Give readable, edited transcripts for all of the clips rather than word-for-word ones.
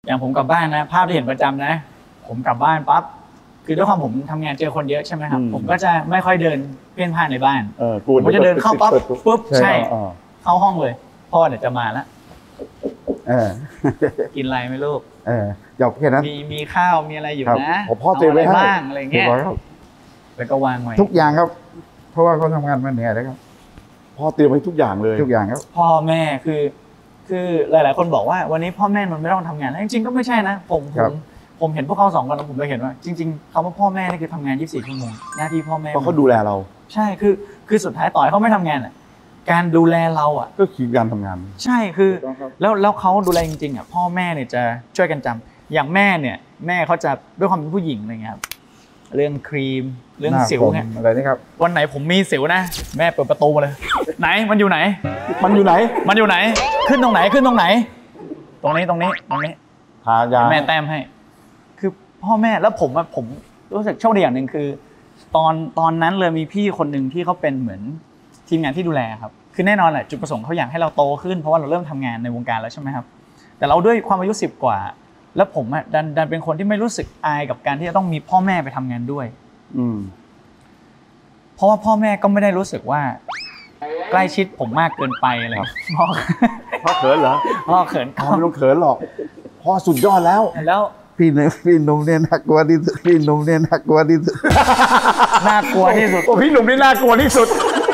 อย่างผมกลับบ้านนะภาพที่เห็นประจำนะผมกลับบ้านปั๊บคือด้วยความผมทำงานเจอคนเยอะใช่ไหมครับผมก็จะไม่ค่อยเดินเพ่นพ่านในบ้านผมจะเดินเข้าปั๊บปุ๊บใช่เข้าห้องเลยพ่อเนี่ยจะมาแล้วกินอะไรไหมลูกหยอกแค่นั้นมีข้าวมีอะไรอยู่นะพ่อเตรียมไว้บ้างอะไรเงี้ยแล้วก็วางไว้ทุกอย่างครับเพราะว่าเขาทำงานมาเหนื่อยแล้วครับพ่อเตรียมไว้ทุกอย่างเลยทุกอย่างครับพ่อแม่คือหลายๆคนบอกว่าวันนี้พ่อแม่มันไม่ต้องทำงานแล้วจริงๆก็ไม่ใช่นะผมเห็นพวกเขา2 คนแล้วผมเลยเห็นว่าจริงๆคำว่าพ่อแม่นี่คือทำงาน24 ชั่วโมงหน้าที่พ่อแม่เพราะเขาดูแลเราใช่คือสุดท้ายต่อให้เขาไม่ทำงานอ่ะการดูแลเราอ่ะก็คือการทำงานใช่คือแล้วเขาดูแลจริงๆอ่ะพ่อแม่เนี่ยจะช่วยกันจำอย่างแม่เนี่ยแม่เขาจะด้วยความเป็นผู้หญิงอะไรเงี้ยครับเรื่องครีมเรื่องสิวเนี่ยอะไรนี่ครับวันไหนผมมีสิวนะแม่เปิดประตูมาเลยไหนมันอยู่ไหนขึ้นตรงไหนตรงนี้ทายาแม่แต้มให้คือพ่อแม่แล้วผมรู้สึกโชคดีอย่างหนึ่งคือตอนนั้นเลยมีพี่คนหนึ่งที่เขาเป็นเหมือนทีมงานที่ดูแลครับคือแน่นอนแหละจุดประสงค์เขาอยากให้เราโตขึ้นเพราะว่าเราเริ่มทำงานในวงการแล้วใช่ไหมครับแต่เราด้วยความอายุ10 กว่าแล้วผมดันเป็นคนที่ไม่รู้สึกอายกับการที่จะต้องมีพ่อแม่ไปทำงานด้วยเพราะว่าพ่อแม่ก็ไม่ได้รู้สึกว่าใกล้ชิดผมมากเกินไปอะไรพ่อเขินเหรอพ่อเขินพ่อไม่ต้องเขินหรอกพ่อสุดยอดแล้วพี่หนุ่มเนี่ยน่ากลัวที่สุดน่ากลัวที่สุดพี่หนุ่มนี่น่ากลัวที่สุด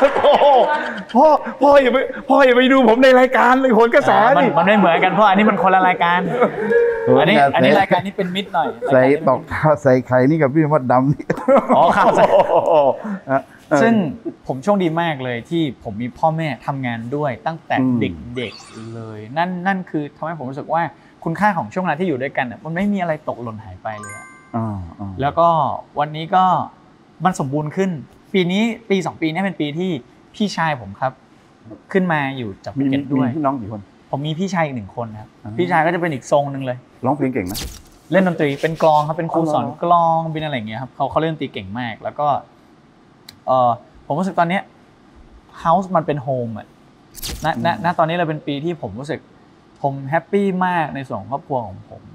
พ่ออย่าไปดูผมในรายการเลยโหนกระแสนี่มันไม่เหมือนกันเพราะอันนี้มันคนละรายการอันนี้รายการนี้เป็นมิตรหน่อยใส่ตอกข้าวใส่ไข่นี่กับพี่มดดำนี่ครับซึ่งผมโชคดีมากเลยที่ผมมีพ่อแม่ทำงานด้วยตั้งแต่เด็กๆเลยนั่นคือทำให้ผมรู้สึกว่าคุณค่าของช่วงเวลาที่อยู่ด้วยกันมันไม่มีอะไรตกหล่นหายไปเลยแล้วก็วันนี้ก็มันสมบูรณ์ขึ้นปีนี้ปี2 ปีนี้เป็นปีที่พี่ชายผมครับขึ้นมาอยู่จากภูเก็ตด้วยพี่น้องกี่คนผมมีพี่ชายอีก1 คนครับพี่ชายก็จะเป็นอีกทรงนึงเลยร้องเพลงเก่งไหมเล่นดนตรีเป็นกลองครับเป็นครูสอนกลองเป็นอะไรอย่างเงี้ยครับเขาเล่นดนตรีเก่งมากแล้วก็ผมรู้สึกตอนนี้เฮาส์มันเป็นโฮมอ่ะณตอนนี้เราเป็นปีที่ผมรู้สึกผมแฮปปี้มากในส่วนของครอบครัวของผม